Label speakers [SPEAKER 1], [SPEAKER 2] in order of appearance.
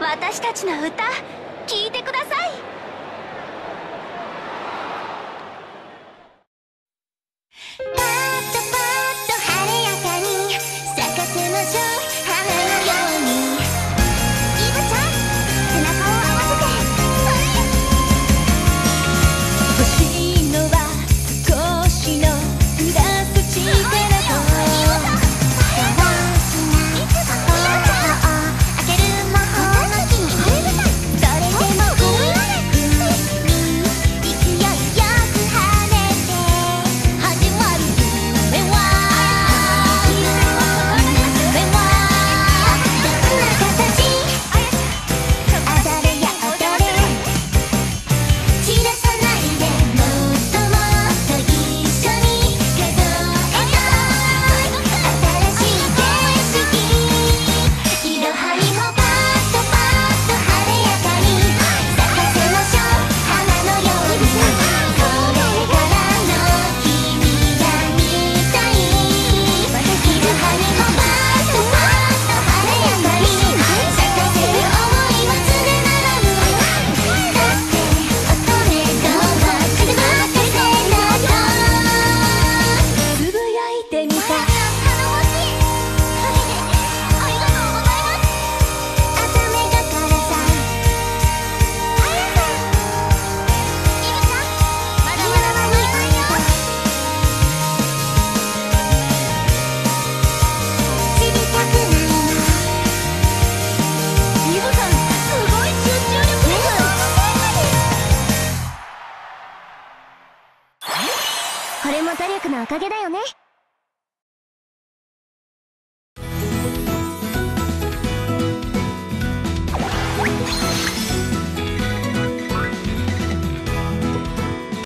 [SPEAKER 1] 私たちの歌聞いてください。パッとパッと晴れやかに咲かせましょう花のように。イブちゃん背中を合わせて。欲しいのは少しのプラス力とこれも努力のおかげだよね。